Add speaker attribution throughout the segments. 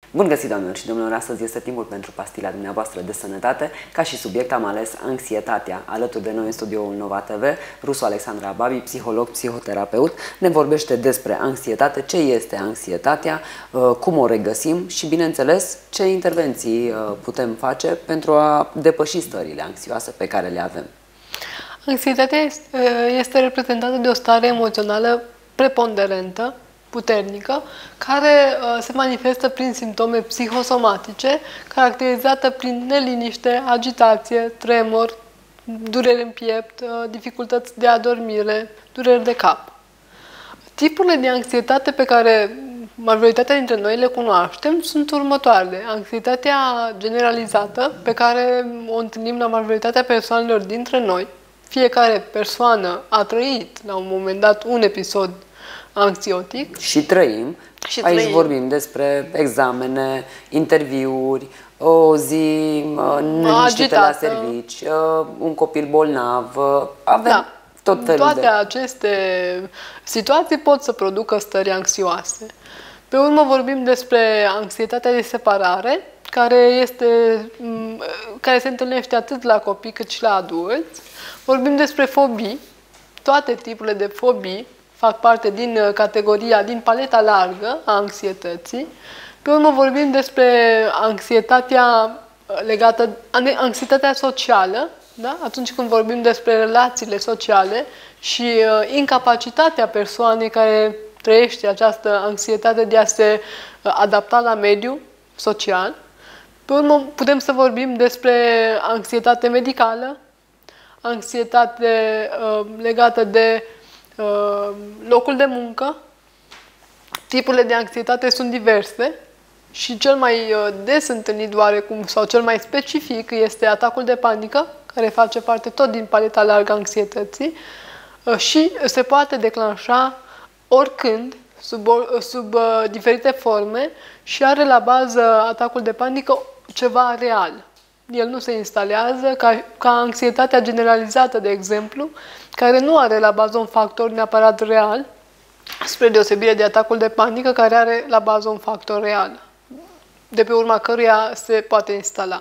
Speaker 1: Bun găsit, doamnelor și domnilor! Astăzi este timpul pentru pastila dumneavoastră de sănătate. Ca și subiect am ales anxietatea. Alături de noi în studioul Nova TV, Rusu Alexandra Babi, psiholog, psihoterapeut, ne vorbește despre anxietate, ce este anxietatea, cum o regăsim și, bineînțeles, ce intervenții putem face pentru a depăși stările anxioase pe care le avem.
Speaker 2: Anxietatea este reprezentată de o stare emoțională preponderentă, puternică, care se manifestă prin simptome psihosomatice, caracterizată prin neliniște, agitație, tremur, dureri în piept, dificultăți de adormire, dureri de cap. Tipurile de anxietate pe care majoritatea dintre noi le cunoaștem sunt următoarele. Anxietatea generalizată, pe care o întâlnim la majoritatea persoanelor dintre noi. Fiecare persoană a trăit la un moment dat un episod anxiotic.
Speaker 1: Și trăim. Aici vorbim despre examene, interviuri, o zi neliniștită la servici, un copil bolnav, avem tot felul
Speaker 2: toate aceste situații pot să producă stări anxioase. Pe urmă vorbim despre anxietatea de separare, care se întâlnește atât la copii cât și la adulți. Vorbim despre fobii. Toate tipurile de fobii fac parte din categoria, din paleta largă a anxietății. Pe urmă vorbim despre anxietatea socială, da? Atunci când vorbim despre relațiile sociale și incapacitatea persoanei care trăiește această anxietate de a se adapta la mediul social. Pe urmă putem să vorbim despre anxietate medicală, anxietate legată de locul de muncă. Tipurile de anxietate sunt diverse și cel mai des întâlnit oarecum sau cel mai specific este atacul de panică, care face parte tot din paleta largă a anxietății și se poate declanșa oricând, sub diferite forme și are la bază atacul de panică ceva real. El nu se instalează ca anxietatea generalizată, de exemplu, care nu are la bază un factor neapărat real, spre deosebire de atacul de panică, care are la bază un factor real, de pe urma căruia se poate instala.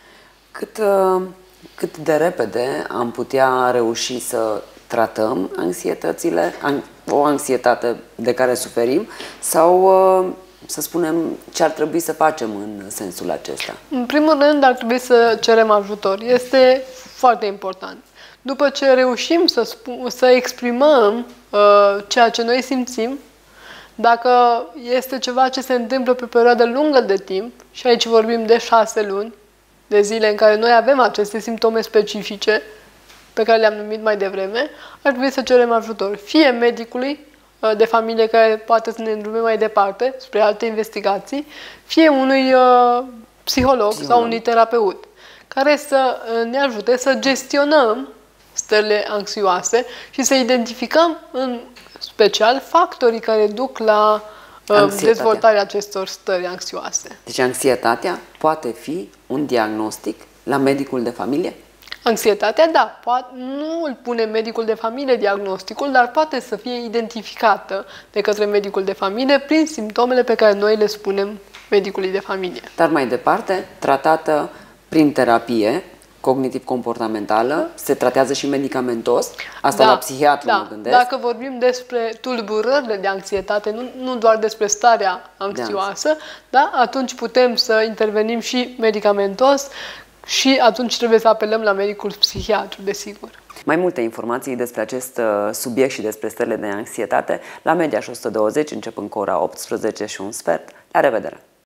Speaker 1: Cât de repede am putea reuși să tratăm anxietățile, o anxietate de care suferim, sau să spunem ce ar trebui să facem în sensul acesta?
Speaker 2: În primul rând ar trebui să cerem ajutor. Este foarte important. După ce reușim să exprimăm ceea ce noi simțim, dacă este ceva ce se întâmplă pe o perioadă lungă de timp, și aici vorbim de 6 luni, de zile în care noi avem aceste simptome specifice, pe care le-am numit mai devreme, ar trebui să cerem ajutor. Fie medicului de familie care poate să ne îndrume mai departe spre alte investigații, fie unui psiholog sau unui terapeut, care să ne ajute să gestionăm stările anxioase și să identificăm în special factorii care duc la dezvoltarea acestor stări anxioase.
Speaker 1: Deci anxietatea poate fi un diagnostic la medicul de familie?
Speaker 2: Anxietatea, da, nu îl pune medicul de familie diagnosticul, dar poate să fie identificată de către medicul de familie prin simptomele pe care noi le spunem medicului de familie.
Speaker 1: Dar mai departe, tratată prin terapie cognitiv-comportamentală, se tratează și medicamentos? Asta la psihiatru mă gândesc.
Speaker 2: Dacă vorbim despre tulburările de anxietate, nu doar despre starea anxioasă, da? Atunci putem să intervenim și medicamentos și atunci trebuie să apelăm la medicul psihiatru, desigur.
Speaker 1: Mai multe informații despre acest subiect și despre stările de anxietate la Mediaș 120, începând cu ora 18:15. La revedere!